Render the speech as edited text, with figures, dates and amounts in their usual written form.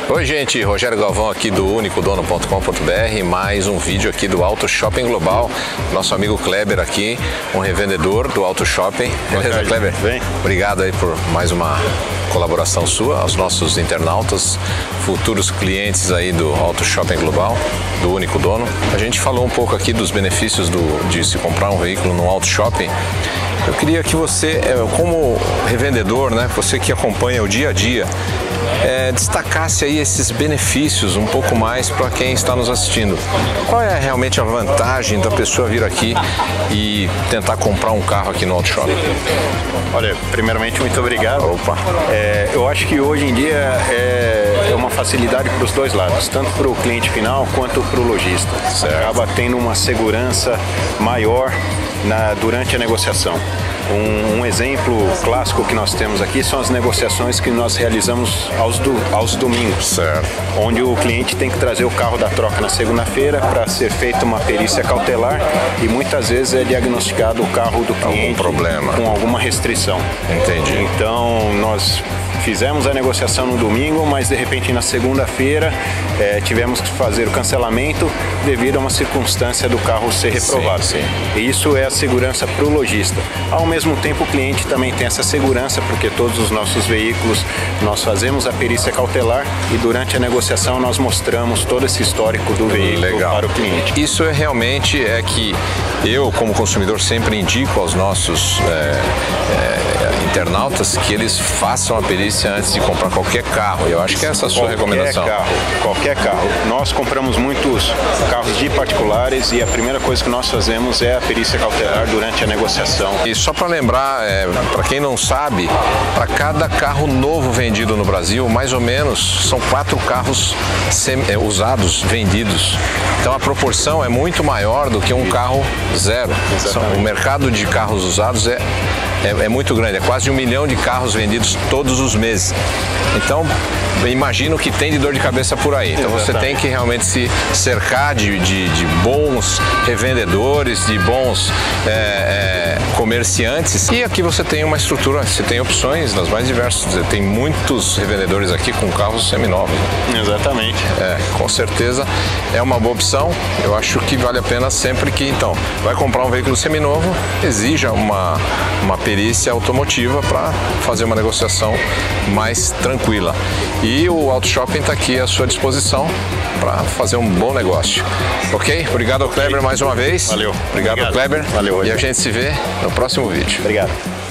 Oi gente, Rogério Galvão aqui do unicodono.com.br, mais um vídeo aqui do Auto Shopping Global. Nosso amigo Kleber aqui, um revendedor do Auto Shopping. Beleza, Kleber? Bem. Obrigado aí por mais uma colaboração sua, aos nossos internautas, futuros clientes aí do Auto Shopping Global, do Único Dono. A gente falou um pouco aqui dos benefícios de se comprar um veículo no Auto Shopping. Eu queria que você, como revendedor, né, você que acompanha o dia a dia, destacasse aí esses benefícios um pouco mais para quem está nos assistindo. Qual é realmente a vantagem da pessoa vir aqui e tentar comprar um carro aqui no Auto Shopping? Olha, primeiramente, muito obrigado. Opa! Eu acho que hoje em dia é uma facilidade para os dois lados, tanto para o cliente final quanto para o lojista. Certo. Acaba tendo uma segurança maior durante a negociação. Um exemplo clássico que nós temos aqui são as negociações que nós realizamos aos domingos, Certo. onde o cliente tem que trazer o carro da troca na segunda-feira para ser feita uma perícia cautelar e muitas vezes é diagnosticado o carro do cliente problema, com alguma restrição. Entendi. Então nós fizemos a negociação no domingo, mas de repente na segunda-feira tivemos que fazer o cancelamento devido a uma circunstância do carro ser reprovado. Sim. E isso é a segurança para o lojista. Ao mesmo tempo, o cliente também tem essa segurança, porque todos os nossos veículos nós fazemos a perícia cautelar e durante a negociação nós mostramos todo esse histórico do veículo para o cliente. Isso realmente é que eu, como consumidor, sempre indico aos nossos internautas que eles façam a perícia antes de comprar qualquer carro. Eu acho que essa é a sua recomendação. Qualquer carro. Nós compramos muitos carros de particulares e a primeira coisa que nós fazemos é a perícia cautelar durante a negociação. E só para lembrar, para quem não sabe, para cada carro novo vendido no Brasil, mais ou menos são 4 carros usados vendidos. Então a proporção é muito maior do que um carro zero. O mercado de carros usados é muito grande, é quase 1 milhão de carros vendidos todos os meses. Então, imagino que tem de dor de cabeça por aí. Então você tem que realmente se cercar de bons revendedores, de bons comerciantes. E aqui você tem uma estrutura, você tem opções das mais diversas. Tem muitos revendedores aqui com carros seminovos. Exatamente. Com certeza é uma boa opção. Eu acho que vale a pena sempre que, então, vai comprar um veículo seminovo, exija uma perícia automotiva para fazer uma negociação mais tranquila. E o Auto Shopping está aqui à sua disposição para fazer um bom negócio. Ok? Obrigado ao Kleber mais uma vez. Valeu. Obrigado, Kleber. Valeu. E a gente se vê no próximo vídeo. Obrigado.